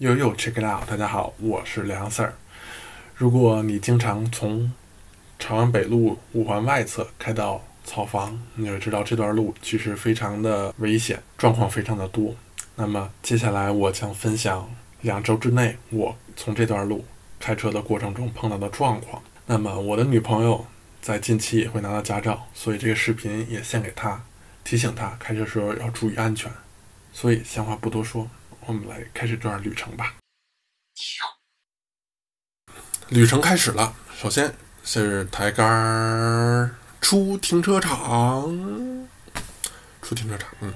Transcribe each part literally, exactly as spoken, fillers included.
呦呦 check it out， 大家好，我是梁 Sir。如果你经常从朝阳北路五环外侧开到草房，你就知道这段路其实非常的危险，状况非常的多。那么接下来我将分享两周之内我从这段路开车的过程中碰到的状况。那么我的女朋友在近期也会拿到驾照，所以这个视频也献给她，提醒她开车时候要注意安全。所以闲话不多说，我们来开始这段旅程吧。旅程开始了，首先是抬杆出停车场，出停车场，嗯。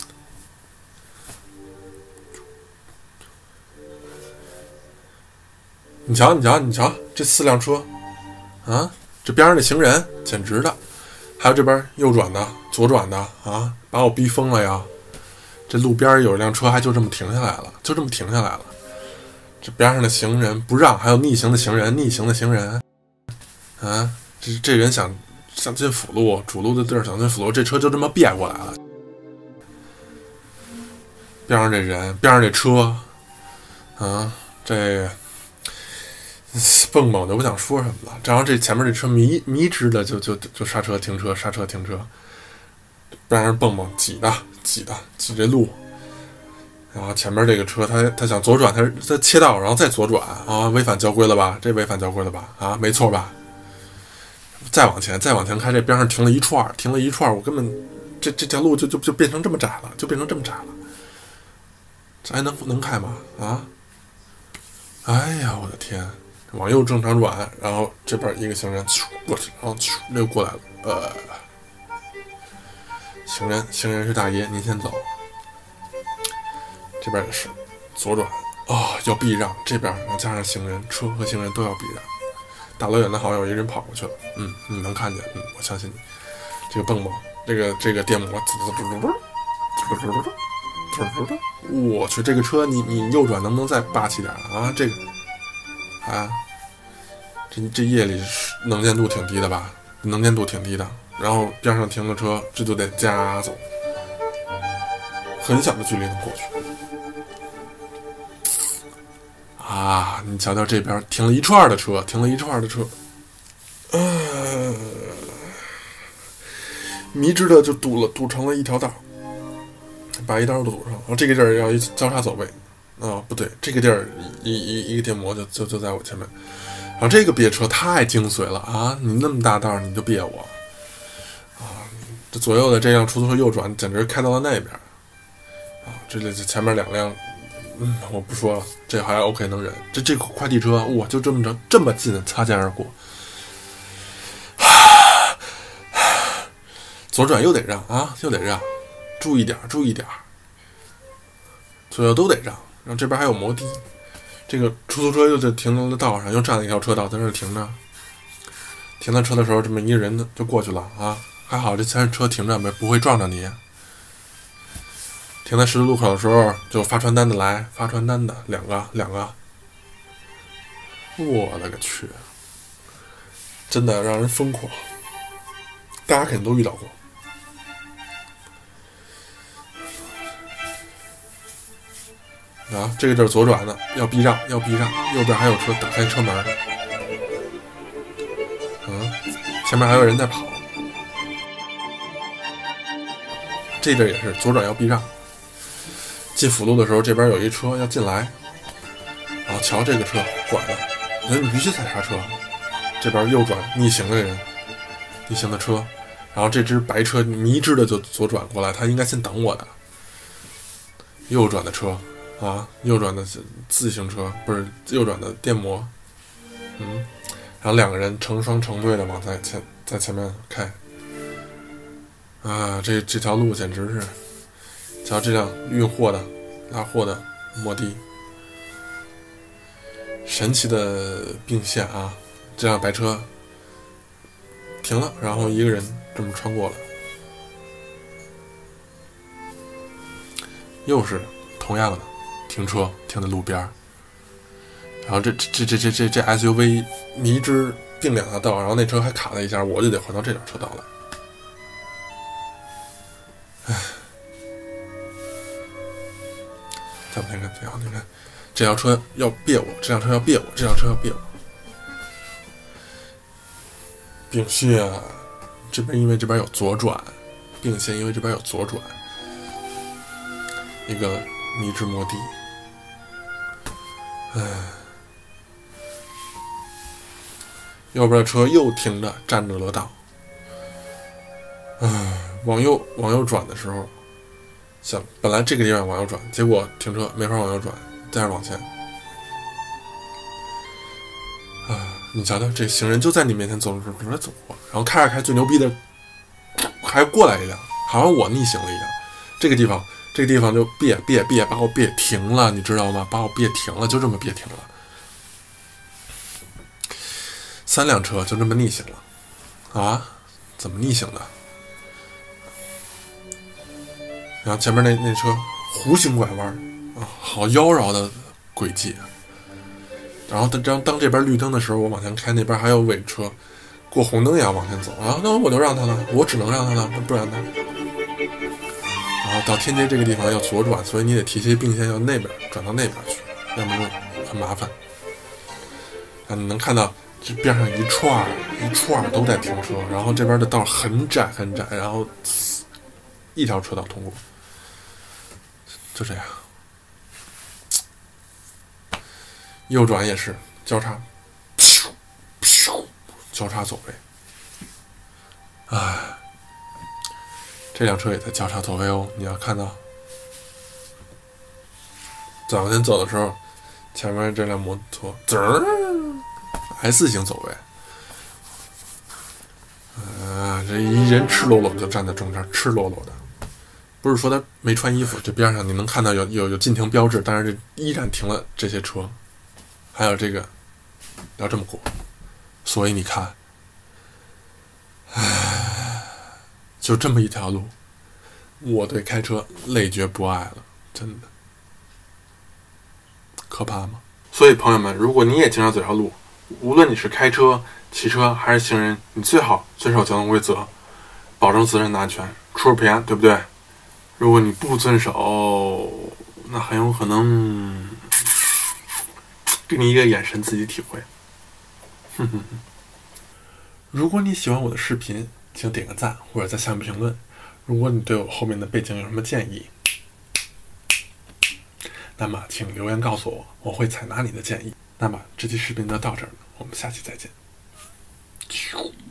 你瞧，你瞧，你瞧，这四辆车，啊，这边上的行人简直的，还有这边右转的、左转的啊，把我逼疯了呀！这路边有一辆车还就这么停下来了，就这么停下来了。这边上的行人不让，还有逆行的行人，逆行的行人，啊，这这人想想进辅路，主路的地儿想进辅路，这车就这么别过来了。边上这人，边上这车，啊，这蹦蹦就不想说什么了。然后这前面这车迷迷之的就就就刹车停车，刹车停车，边上蹦蹦挤的挤的挤这路。然后前面这个车他他想左转，他他切道然后再左转啊，违反交规了吧？这违反交规了吧？啊，没错吧？再往前再往前开，这边上停了一串，停了一串，我根本这这条路就就就变成这么窄了，就变成这么窄了，这还能能开吗？啊！哎呀，我的天！往右正常转，然后这边一个行人过去，然后溜过来了。呃，行人行人是大爷，您先走。这边也是左转啊、哦，要避让，这边能加上行人，车和行人都要避让。大老远的好像有一人跑过去了，嗯，你能看见，嗯，我相信你。这个蹦蹦，这个这个电摩，我去，这个车你你右转能不能再霸气点啊？这个啊，这这夜里能见度挺低的吧？能见度挺低的。然后边上停个车，这就得加走，很小的距离能过去。啊，你瞧瞧这边停了一串的车，停了一串的车，呃，迷之的就堵了，堵成了一条道，把一道都堵上。然后这个地儿要一交叉走位，啊，不对，这个地儿一一一个电摩就就就在我前面。然后这个别车太精髓了啊！你那么大道你就别我，啊，这左右的这辆出租车右转，简直开到了那边，啊，这里前面两辆。嗯，我不说了，这还 OK 能忍。这这快递车，哇，就这么着这么近，擦肩而过。左转又得让啊，又得让，注意点，注意点，左右都得让。然后这边还有摩的，这个出租车又就停到了道上，又占了一条车道，在那儿停着。停到车的时候，这么一个人就过去了啊，还好这前车停着没不会撞着你。停在十字路口的时候，就发传单的来，发传单的两个两个，我勒个去，真的让人疯狂，大家肯定都遇到过。啊，这个就是左转的，要避让，要避让，右边还有车，打开车门。嗯，前面还有人在跑，这边也是左转要避让。进辅路的时候，这边有一车要进来，然后瞧这个车管的，你说你必须踩刹车。这边右转逆行的人，逆行的车，然后这只白车迷之的就左转过来，他应该先等我的。右转的车啊，右转的自行车不是右转的电摩，嗯，然后两个人成双成对的往在前在前面开，啊，这这条路简直是。瞧这辆运货的、拉货的摩的，神奇的并线啊！这辆白车停了，然后一个人这么穿过了，又是同样的停车停在路边，然后这这这这这这 S U V 迷之并两条道，然后那车还卡了一下，我就得换到这条车道来。唉。 再往前看，再往前看，这辆车要别我，这辆车要别我，这辆车要别我。并线，这边因为这边有左转，并线因为这边有左转，一个迷之摩的。唉，右边的车又停着，占着了道。唉，往右往右转的时候，想本来这个地方往右转，结果停车没法往右转，再往前。啊，你瞧瞧，这行人就在你面前走着走着走过，然后开着开，最牛逼的还过来一辆，好像我逆行了一样。这个地方，这个地方就别别别把我别停了，你知道吗？把我别停了，就这么别停了。三辆车就这么逆行了，啊？怎么逆行的？然后前面那那车弧形拐弯啊，好妖娆的轨迹。然后当当这边绿灯的时候，我往前开，那边还有尾车，过红灯也要往前走啊，那我就让他了，我只能让他了，不然呢？然后到天街这个地方要左转，所以你得提些并线，要那边转到那边去，要么就很麻烦。啊，你能看到这边上一串一串都在停车，然后这边的道很窄很窄，然后一条车道通过，就这样。右转也是交叉，咻咻交叉走位。唉，这辆车也在交叉走位哦。你要看到，再往前走的时候，前面这辆摩托滋儿 S 型走位。啊，这一人赤裸裸就站在中间，赤裸裸的。不是说他没穿衣服，这边上你能看到有有有禁停标志，但是这依然停了这些车。还有这个要这么过，所以你看，唉，就这么一条路，我对开车累觉不爱了，真的可怕吗？所以朋友们，如果你也经常走这条路，无论你是开车、骑车还是行人，你最好遵守交通规则，保证自身的安全，出入平安，对不对？如果你不遵守，那很有可能给你一个眼神，自己体会。哼哼哼。如果你喜欢我的视频，请点个赞或者在下面评论。如果你对我后面的背景有什么建议，那么请留言告诉我，我会采纳你的建议。那么这期视频就到这儿了，我们下期再见。